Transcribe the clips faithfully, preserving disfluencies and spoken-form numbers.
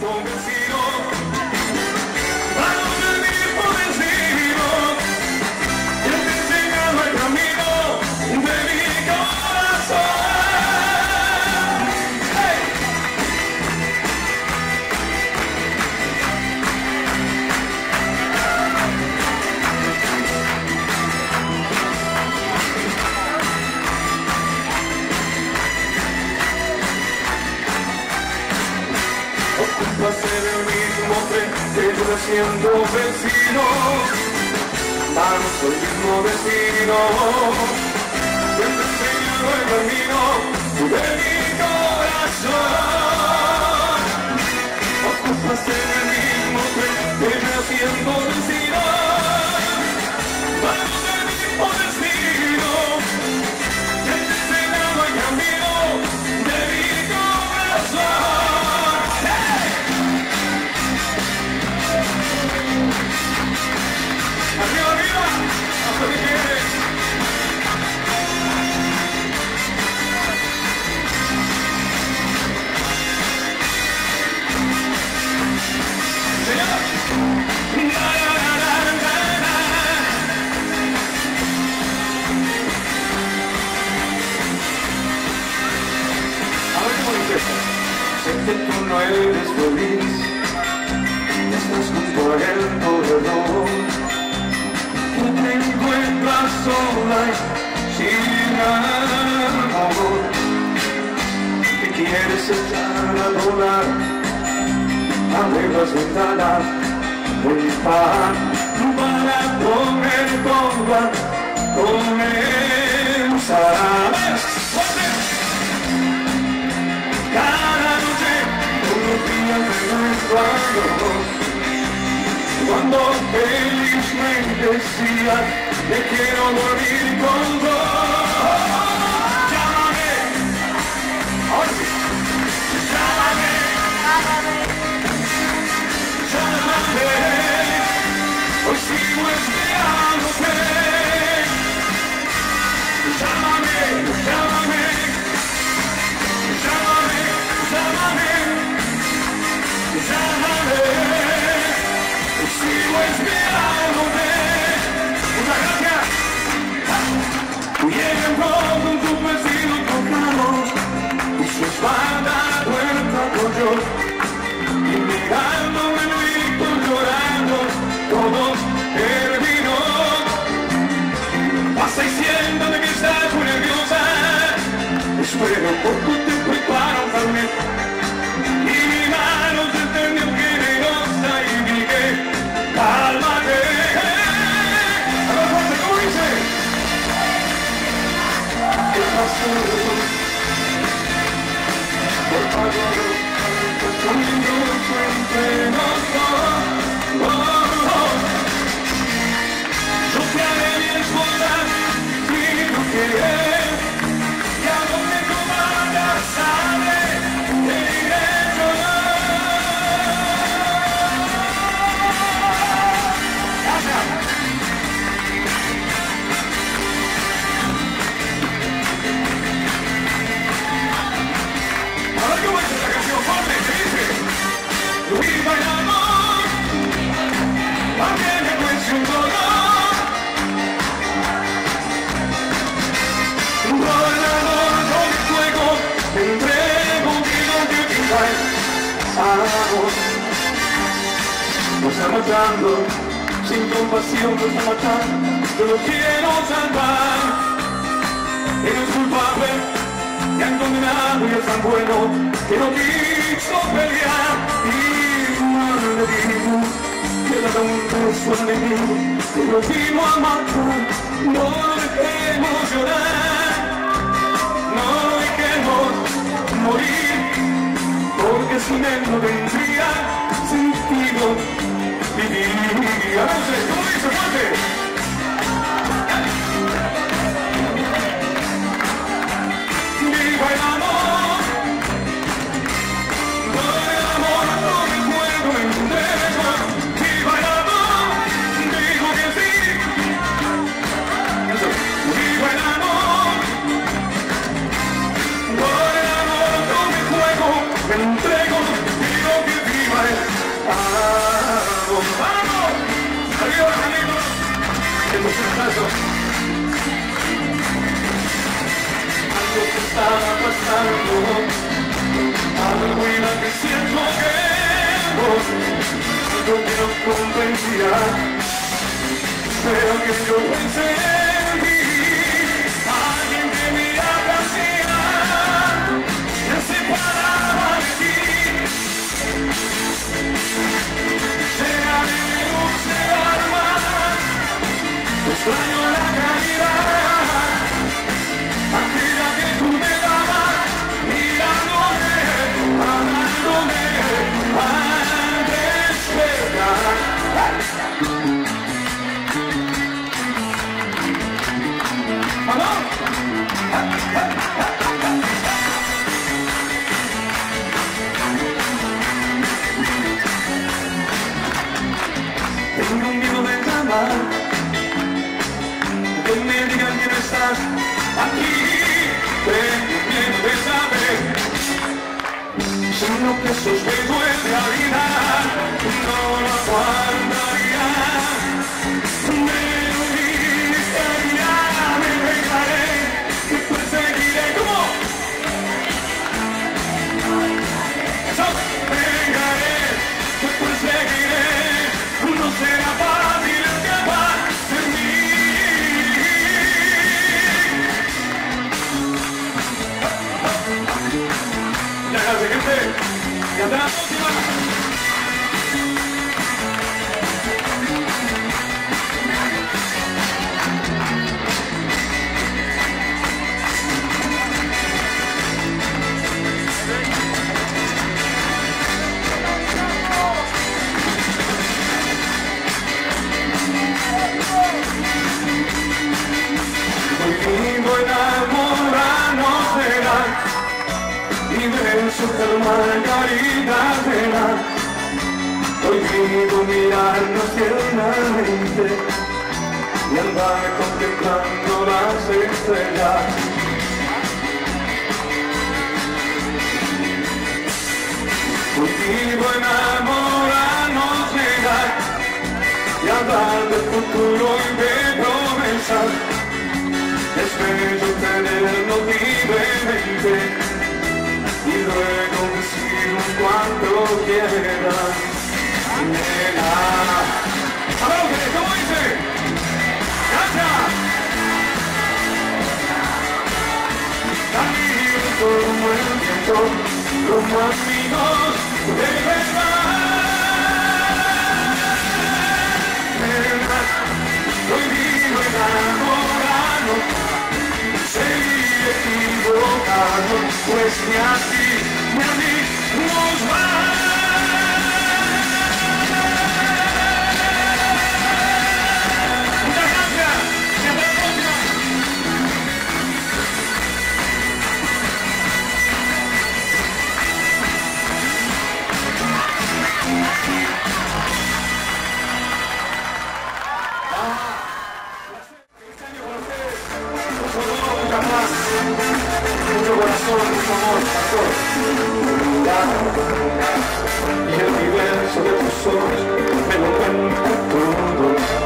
Va a ser el mismo tren que yo siendo vecino. Vamos al mismo destino. Yo te enseño el camino de mi corazón. Ocupa ser el mismo tren que yo siendo vecino. Vamos al mismo destino. Yo te enseño el camino de mi corazón. ¡Arriba, arriba! ¡Hasta que quieres! ¡Señor! ¡La, la, la, la, la, la! A ver cómo dice esto. Sé que tú no eres feliz. Estás junto a él corredor. Tú te encuentras sola y sin amor. Te quieres echar a volar, abre las ventanas, voy para para comer toda, comenzar. Cada noche, todos los días de nuestro amor. Cuando felizmente decía, te quiero morir con vos. Llámame, ahora sí. Llámame, llámame, hoy sigo esperándote. Llámame, llámame, llámame, llámame, llámame. Sigo esperándote. Muchas gracias. Vienen con tus vecinos tocados y sus bandas puerta con yo. Y mirándome grito llorando, todo terminó. Pasa y siéntate que estás muy nerviosa. Espero por tu tiempo y para un carnet. Y mi mano se tendió generosa y dije, cálmate. A ver, fuerte, ¿cómo dice? ¿Qué pasó? Por favor, un minuto entre nosotros. Oh, oh. Yo te haré mi esposa si tú quieres. Y a donde tú vayas, sabe, te diré yo. Viva el amor, aunque me cueste un dolor. Por el amor, con el fuego, me entrego contigo que viva el amor. Nos está matando, sin compasión nos está matando. Yo lo quiero salvar. Él es culpable, me han condenado y es tan bueno que no quiso pelear. Le digo que le da un beso al enemigo, que lo vino a matar. No lo dejemos llorar, no lo dejemos morir, porque sin él no tendría sentido vivir. Entonces, ¿cómo dice fuerte? Viva el amor. Me entrego, digo que viva Vamos, vamos, arriba amigos, hemos estado. Algo que estaba pasando, algo iba diciendo que vos, algo que no comprendía, pero que yo pensé en mí, alguien que me abracía, que se paraba de ti. Llena de luz de alma, extraño la caridad, aquella que tú me dabas, mirándome, amándome, al despertar. ¡Vamos! Tengo miedo de llamar, que me digan que no estás aquí. Tengo miedo de saber si lo que sospecho es realidad. No lo aguantaría, me uniría, me vengaré, te perseguiré. ¿Cómo? Eso, vengaré, te perseguiré. No será fácil escapar de mí. Ya casi, gente. Ya te la próxima. Vivo enamorarnos será y beso que margarita será. Prohibido mirarnos tiernamente y andar contemplando las estrellas. Prohibido enamorarnos será y hablar de futuro y de promesas. Es bello tenernos libremente y luego decirnos cuando quieras. Nena, a ver, ¿cómo dice? ¡Gracias! Amigos como el viento, como amigos de verdad. Nena, prohibido enamorarnos, seguir equivocado, pues ni así ni a mí nos va. Muchas gracias y hasta la próxima. Mucho corazón, mucho amor, pastor. Y el universo de tus ojos me lo cuenta todo.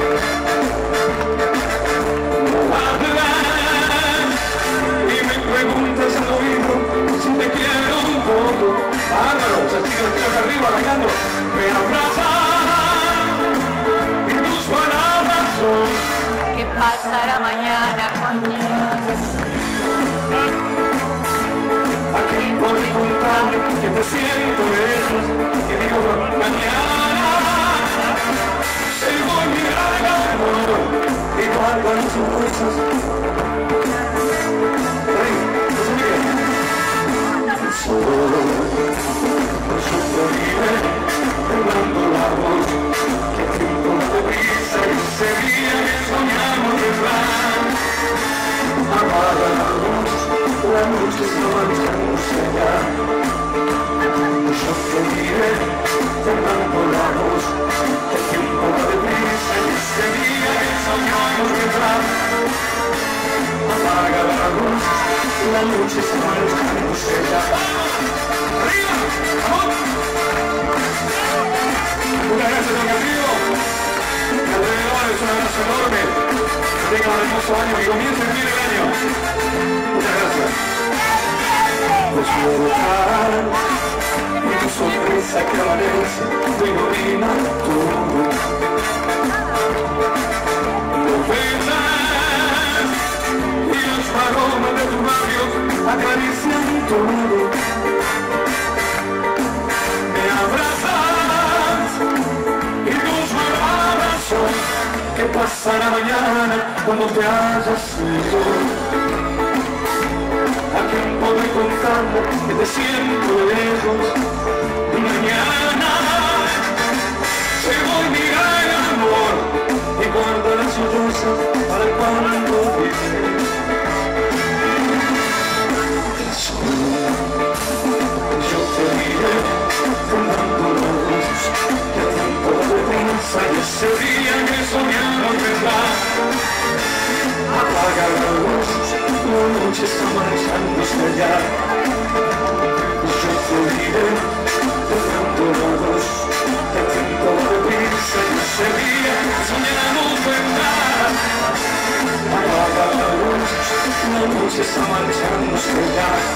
Hablas y me preguntas al oído si te quiero un poco. Hágalo, se sigue el arriba bailando. Me abrazas y tus palabras son. ¿Qué pasará mañana cuando aquí por contarle que te siento lejos, que digo mañana se voy a mirar al amor y guardan sus cosas. Rey, no se mire. Solo por su florida, temblando la voz, que tiempo de prisa y ese día que soñamos vendrá. Apaga la luz, la noche se marcha ya. Yo te diré, temblando la voz, que el tiempo va deprisa y ese día que soñamos vendrá. Apaga la luz, la noche se marcha ya. ¡Arriba! ¡Vamos! año, que comience bien el año. Muchas gracias. Despertar y tu sonrisa que amanece te ilumina todo. Lo besas y los aromas de tus labios acarician todo. Me abrazas y tus palabras son que pasará mañana cuando te hayas ido. ¿A quién podré contarle que te siento lejos? Y mañana se voy mi gran amor y guarda las sollozas para cuando viene. Yo te diré fundando la luz que a tiempo de prisa y ese día que soñamos vendrá. Apaga la luz, la noche está marchándose ya. Yo te diré fundando la luz que a tiempo de prisa y ese día que soñamos vendrá. Apaga la luz, la noche está marchándose ya.